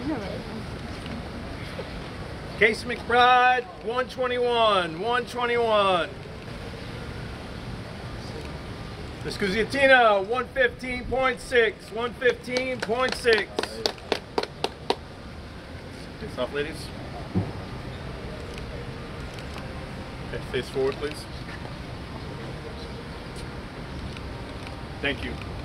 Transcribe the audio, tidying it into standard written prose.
CaySea McBride, 121, 121. Miss Kuziutina, 115.6, 115.6. Face off, ladies. Okay, face forward, please. Thank you.